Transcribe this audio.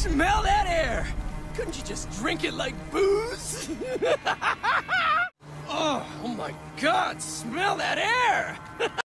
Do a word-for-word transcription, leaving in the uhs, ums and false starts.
Smell that air! Couldn't you just drink it like booze? oh, oh my God, smell that air!